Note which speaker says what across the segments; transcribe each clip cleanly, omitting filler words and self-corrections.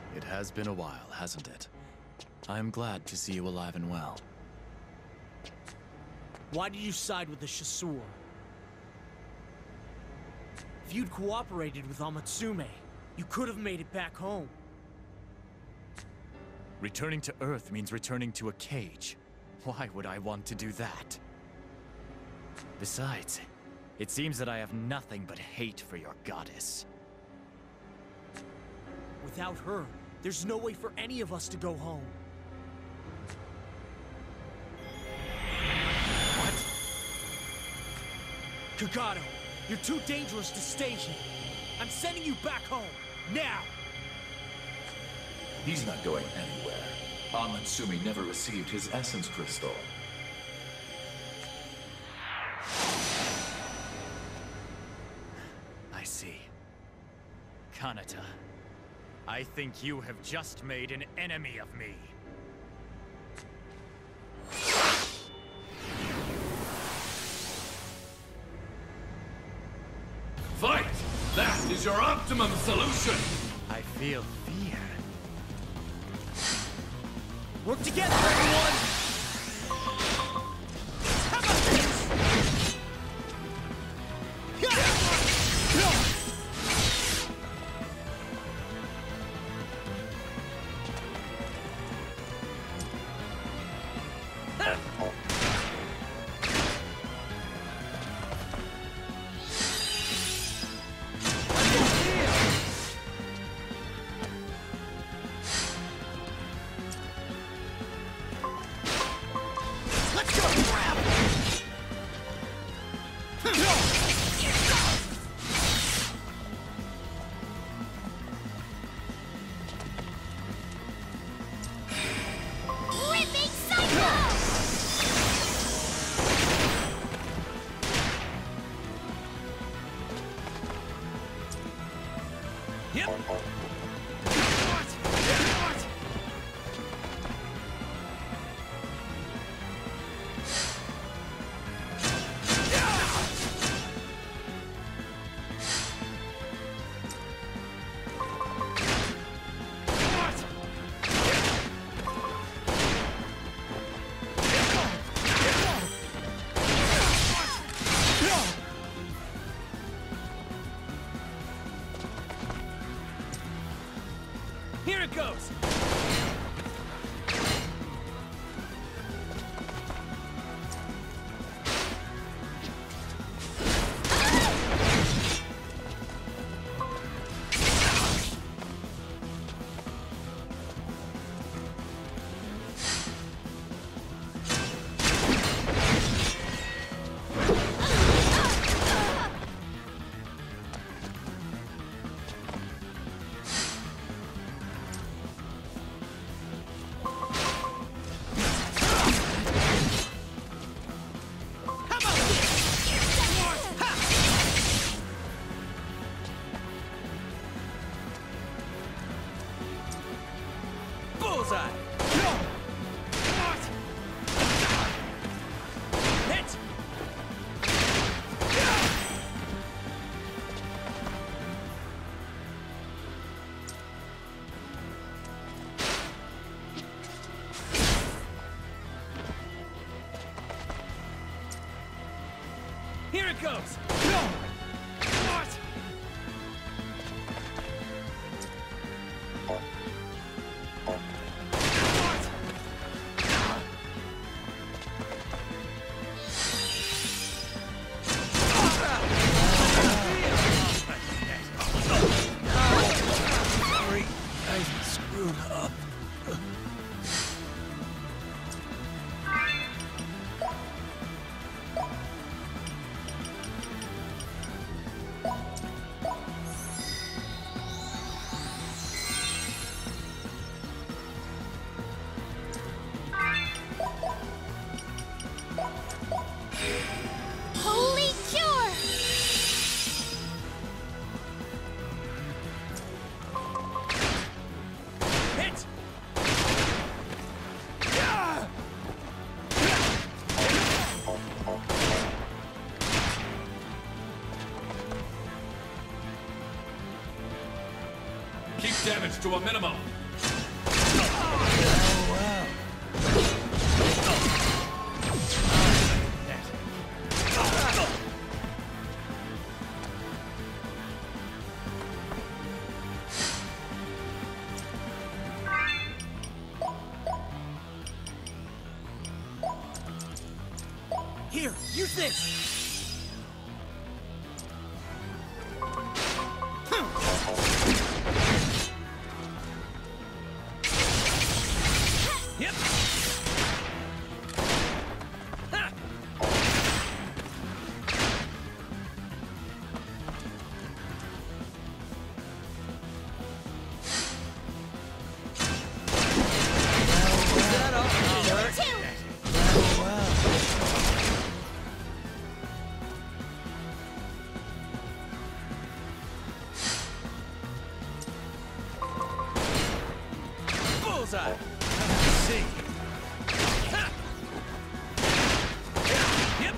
Speaker 1: It has been a while, hasn't it? I'm glad to see you alive and well.
Speaker 2: Why did you side with the Chasseur? If you'd cooperated with Amatsume, you could have made it back home.
Speaker 1: Returning to Earth means returning to a cage. Why would I want to do that? Besides, it seems that I have nothing but hate for your goddess.
Speaker 2: Without her, there's no way for any of us to go home.
Speaker 1: What?
Speaker 2: Kagado, you're too dangerous to stay here. I'm sending you back home, now!
Speaker 3: He's not going anywhere. Amatsumi never received his essence crystal.
Speaker 1: I see. Kanata, I think you have just made an enemy of me.
Speaker 3: Fight! That is your optimum solution!
Speaker 1: I feel fear.
Speaker 2: Work together, everyone! How about this? Here it goes! Bullseye! Hit! Here it goes!
Speaker 4: Holy cure!
Speaker 2: Hit!
Speaker 3: damage to a minimum.
Speaker 2: Here, use this! Yep! Ha! Bullseye! See. Ha! Yep.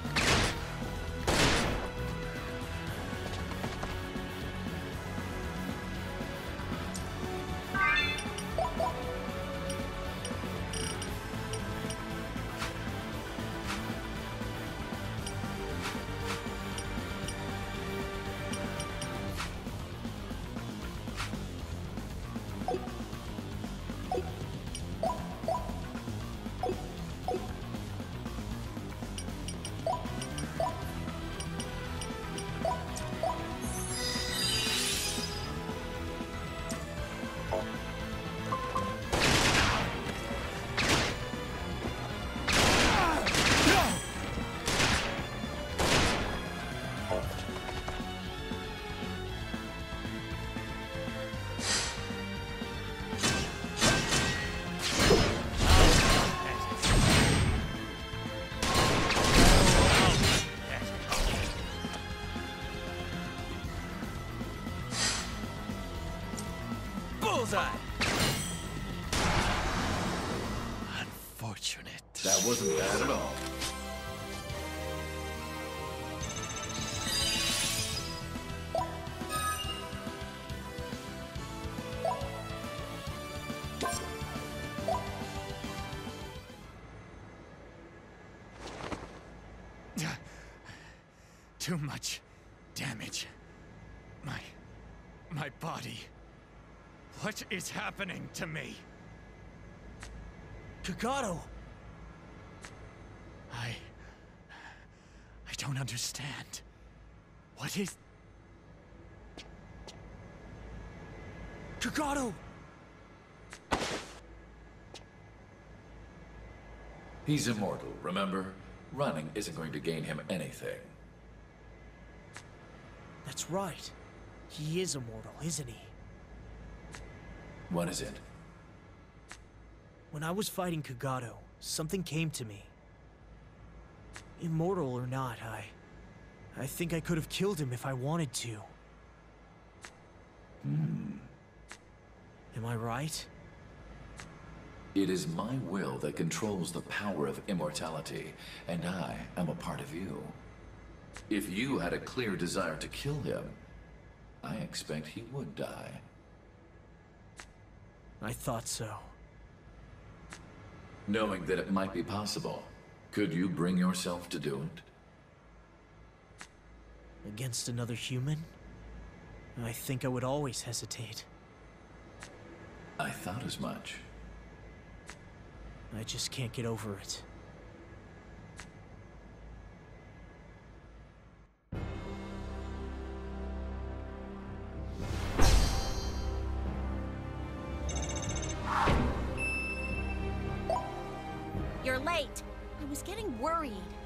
Speaker 2: Bullseye! Unfortunate.
Speaker 3: That wasn't bad at all.
Speaker 1: Too much damage. My body. What is happening to me?
Speaker 2: Kagato!
Speaker 1: I don't understand. What is...
Speaker 2: Kagato!
Speaker 3: He's immortal, remember? Running isn't going to gain him anything.
Speaker 2: That's right. He is immortal, isn't he?
Speaker 3: What is it?
Speaker 2: When I was fighting Kagato, something came to me. Immortal or not, I think I could have killed him if I wanted to. Am I right?
Speaker 3: It is my will that controls the power of immortality, and I am a part of you. If you had a clear desire to kill him, I expect he would die.
Speaker 2: I thought so.
Speaker 3: Knowing that it might be possible, could you bring yourself to do it?
Speaker 2: Against another human? I think I would always hesitate.
Speaker 3: I thought as much.
Speaker 2: I just can't get over it.
Speaker 4: You're late. I was getting worried.